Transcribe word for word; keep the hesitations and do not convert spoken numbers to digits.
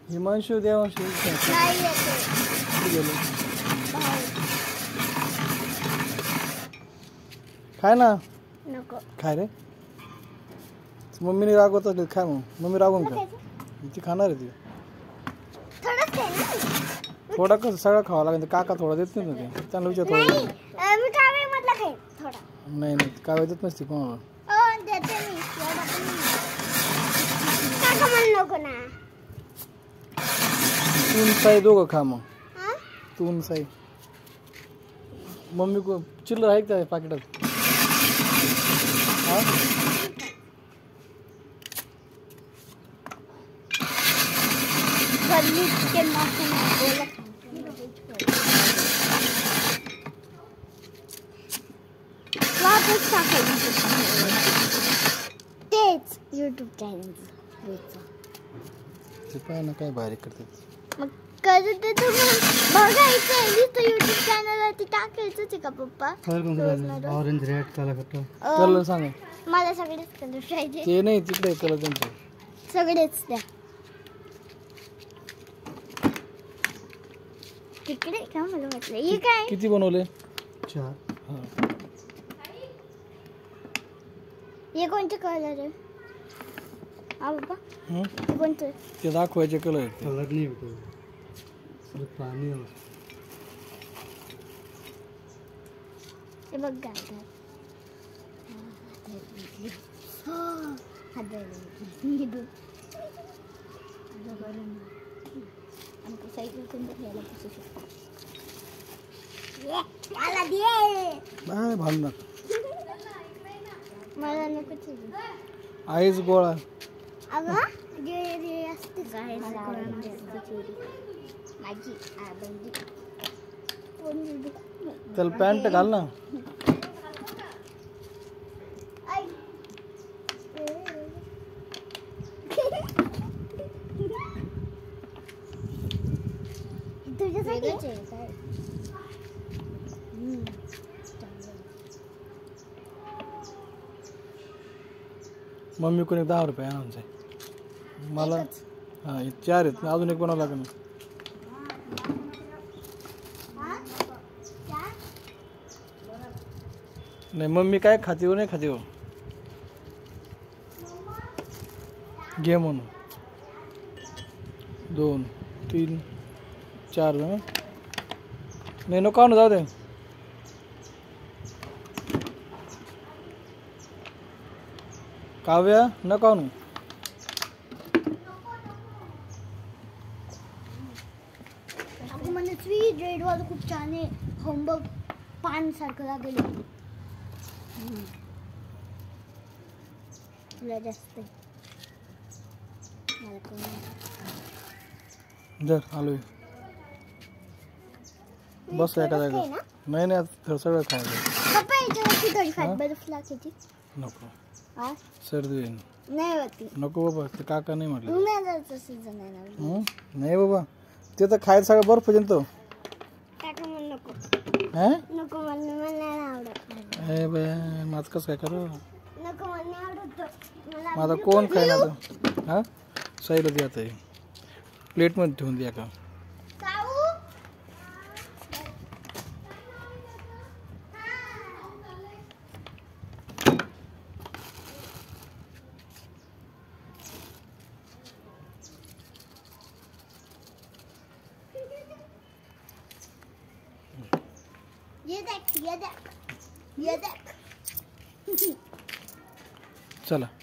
हिमांशु देवांशु नाही येते. खाय ना. नको. खाय रे. मम्मीने रागवत असली खाय मग. मम्मी रागवून का ती खाणार आहे ती. थोडा कसं सगळं खावं लागेल. काका थोडा देत नाही ना ते त्यांना विचार थोडा. मी कावे मधला खाईन थोडा. नाही नाही कावे देत नसते कोणाला. ओ देते मी. काका मला नको ना. तून साई दोघं खा मग. तून साई मम्मी को चिल्लर आहे का पाकिटात. तेच यूट्यूब चॅनल ते पाय ना काय बारीक करतात. मग करू ते तुम्ही बघायचं नुसतं यूट्यूब चॅनलवरती टाकायचंच आहे का पप्पा. ऑरेंज रेड कलर कलर सांगा. मला सगळेच कलर पाहिजे. ते नाही तिकडे कलर त्यांचे सगळेच द्या. तिकडे का मला वाटलं हे काय. किती बनवले. चार. हे कोणते कलर आहे. हा बाबा हे कोणते. ते दाखवायचे कलर. कलर नाही होतो पाणी. हे बघ गाय सायकल बाय भांडणार. मला नको. आईस गोळा. अगं जे जे असते काय माझी आबंदी त्याला पॅन्ट घाल ना. मम्मी कोणी दहा रुपये आणायचं आहे मला. हा चार आहेत अजून एक बनवावं लागेल. नाही मम्मी काय खाते हो नाही खाते हो. घे म्हणून दोन तीन चार. नाही नको ना जाऊ दे. काव्या नको ना. मला स्वीट रेड वाला खूप छान आहे. होमवर्क पान सारखं लागेल. तुला जास्त जर आलोय बस एका जागा. नाही नाही सगळं खायचं. थोडी फॅट बर्फ लागायची. नको सर्दी होईल. नाही होती. नको बाबा ते काका नाही म्हटलं. उन्हाळ्याचं सीझन आहे ना. नाही बाबा ते तर खायचं सगळं बर्फ जंतो. काका मला नको. हा नको मला मला नाही आवडत. ए बाय माझं कसं काय करू. नको मला नाही आवडत. माझा कोण खायला आता. हा साईला द्या आता प्लेटमध्ये ठेवून द्या का. ये देख ये देख ये देख. चला.